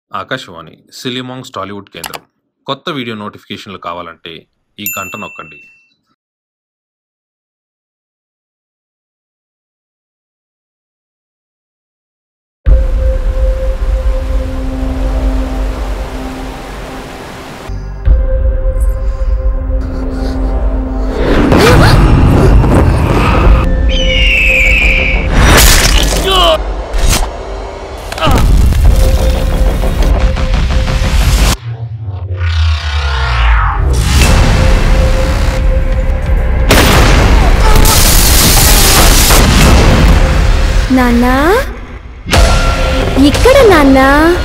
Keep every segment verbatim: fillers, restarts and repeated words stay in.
ఆకాశవాణి సిలిమాంగ్స్ టాలీవుడ్ కేంద్రం. కొత్త వీడియో నోటిఫికేషన్లు కావాలంటే ఈ గంట నొక్కండి. నాన్నా, ఇక్కడ నాన్నా.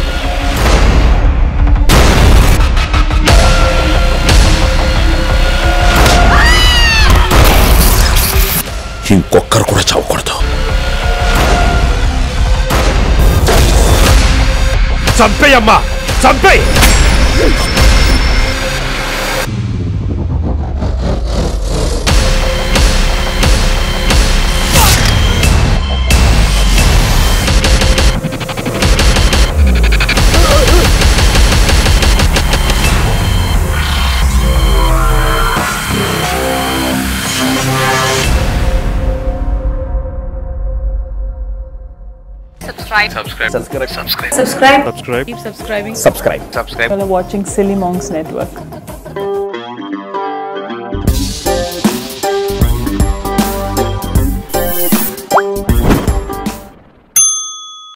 ఇంకొక్కరు కూడా చావకూడదు. చంపేయమ్మా, చంపే. Subscribe. Subscribe. Subscribe. Subscribe. Subscribe. Subscribe. Keep subscribing. Subscribe. Subscribe. Follow watching Silly Monks Network.